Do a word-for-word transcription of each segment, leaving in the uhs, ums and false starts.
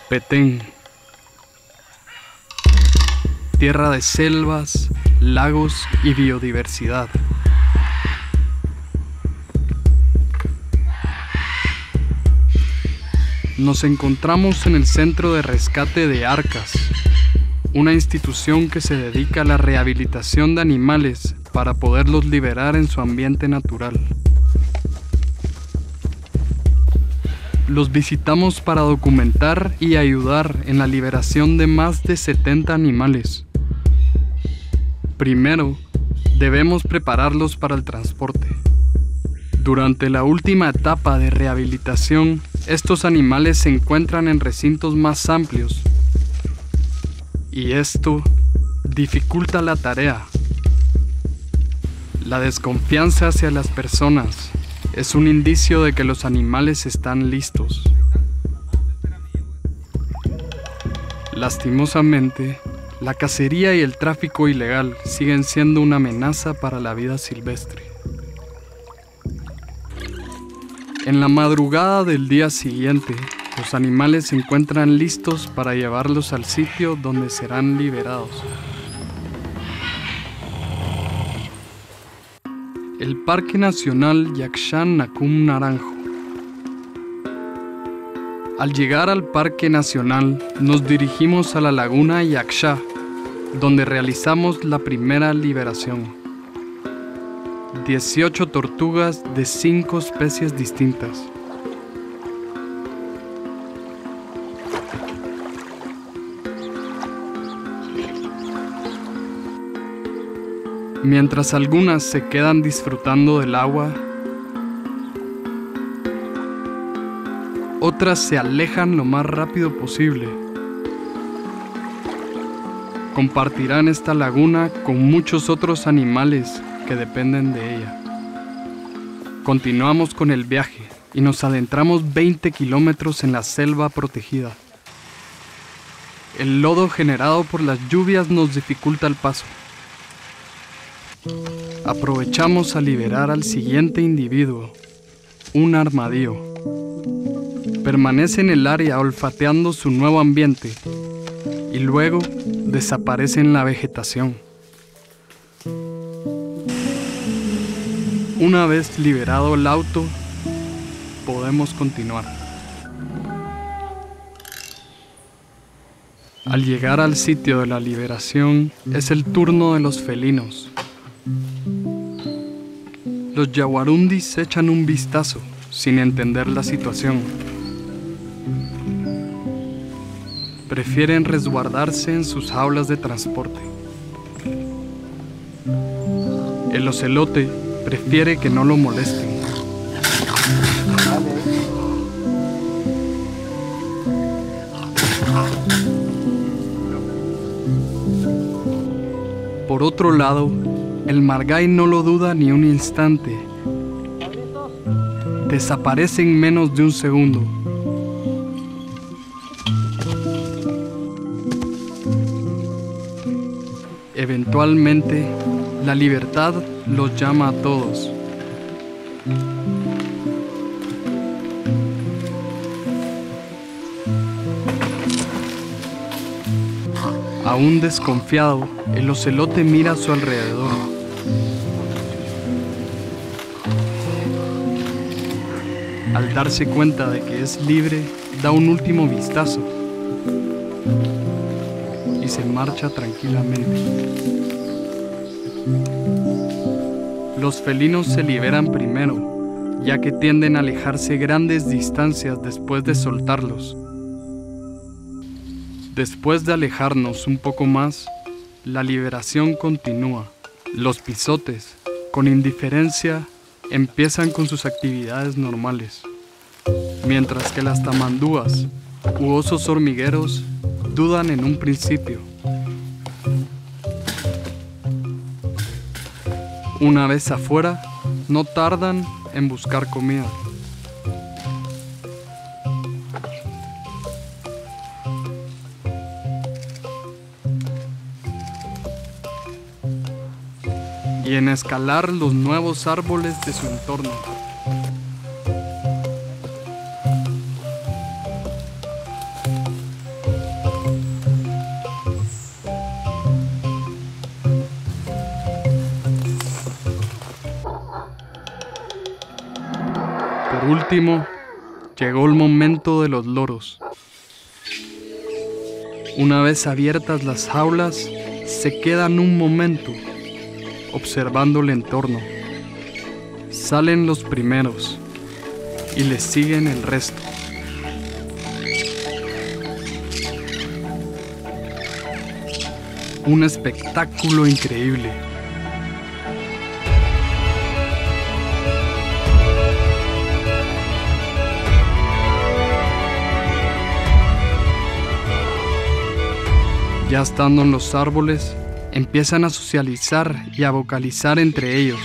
Petén. Tierra de selvas, lagos y biodiversidad. Nos encontramos en el Centro de Rescate de Arcas, una institución que se dedica a la rehabilitación de animales para poderlos liberar en su ambiente natural. Los visitamos para documentar y ayudar en la liberación de más de setenta animales. Primero, debemos prepararlos para el transporte. Durante la última etapa de rehabilitación, estos animales se encuentran en recintos más amplios, y esto dificulta la tarea. La desconfianza hacia las personas es un indicio de que los animales están listos. Lastimosamente, la cacería y el tráfico ilegal siguen siendo una amenaza para la vida silvestre. En la madrugada del día siguiente, los animales se encuentran listos para llevarlos al sitio donde serán liberados. El Parque Nacional Yakshan Nakum Naranjo. Al llegar al Parque Nacional, nos dirigimos a la Laguna Yaksha, donde realizamos la primera liberación. dieciocho tortugas de cinco especies distintas. Mientras algunas se quedan disfrutando del agua, otras se alejan lo más rápido posible. Compartirán esta laguna con muchos otros animales que dependen de ella. Continuamos con el viaje y nos adentramos veinte kilómetros en la selva protegida. El lodo generado por las lluvias nos dificulta el paso. Aprovechamos a liberar al siguiente individuo, un armadillo. Permanece en el área olfateando su nuevo ambiente y luego desaparece en la vegetación. Una vez liberado el auto, podemos continuar. Al llegar al sitio de la liberación, es el turno de los felinos. Los yaguarundis echan un vistazo, sin entender la situación. Prefieren resguardarse en sus jaulas de transporte. El ocelote prefiere que no lo molesten. Por otro lado, el margay no lo duda ni un instante. Desaparece en menos de un segundo. Eventualmente, la libertad los llama a todos. Aún desconfiado, el ocelote mira a su alrededor. Al darse cuenta de que es libre, da un último vistazo y se marcha tranquilamente. Los felinos se liberan primero, ya que tienden a alejarse grandes distancias después de soltarlos. Después de alejarnos un poco más, la liberación continúa. Los pisotes, con indiferencia, empiezan con sus actividades normales, mientras que las tamandúas u osos hormigueros dudan en un principio. Una vez afuera, no tardan en buscar comida. Y en escalar los nuevos árboles de su entorno. último, llegó el momento de los loros. Una vez abiertas las jaulas, se quedan un momento observando el entorno. Salen los primeros y les siguen el resto. Un espectáculo increíble. Ya estando en los árboles, empiezan a socializar y a vocalizar entre ellos.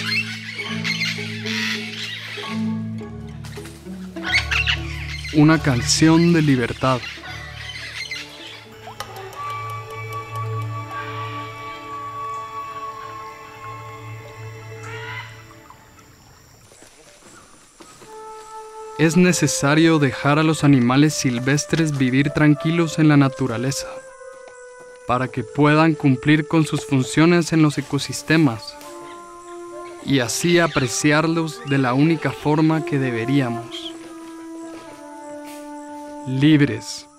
Una canción de libertad. Es necesario dejar a los animales silvestres vivir tranquilos en la naturaleza, para que puedan cumplir con sus funciones en los ecosistemas y así apreciarlos de la única forma que deberíamos: libres.